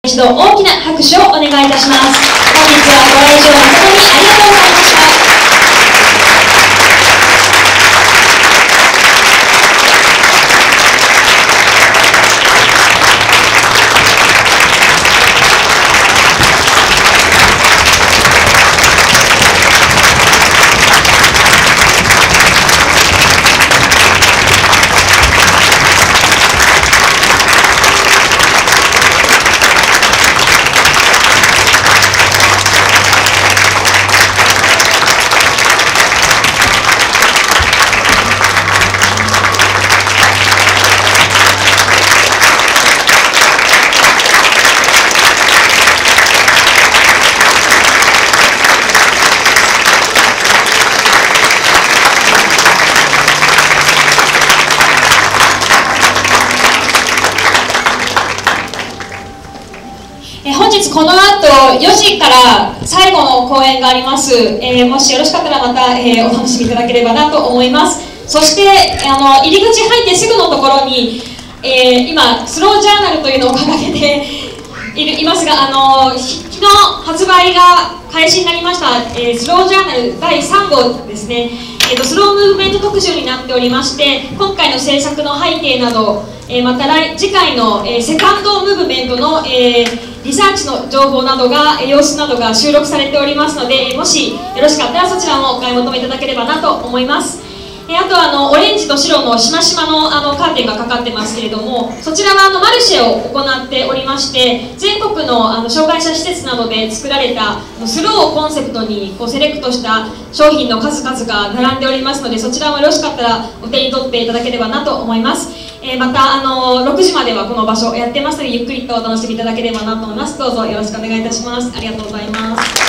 一度大きな拍手をお願いいたします。本日はご来場誠にありがとうございました。本日この後4時から最後の公演があります。もしよろしかったらまた、お楽しみいただければなと思います。そして入り口入ってすぐのところに、今スロージャーナルというのを掲げていますが、昨日発売が開始になりました、スロージャーナル第3号ですね。スロームーブメント特集になっておりまして、今回の制作の背景など、また次回の、セカンドムーブメントの、リサーチの情報などが、様子などが収録されておりますので、もしよろしかったらそちらもお買い求めいただければなと思います。あとはオレンジと白のしましまのカーテンがかかってますけれども、そちらはマルシェを行っておりまして、全国の障害者施設などで作られたスローをコンセプトにセレクトした商品の数々が並んでおりますので、そちらもよろしかったらお手に取っていただければなと思います。また6時まではこの場所やってますので、ゆっくりとお楽しみいただければなと思います。どうぞよろしくお願いいたします。ありがとうございます。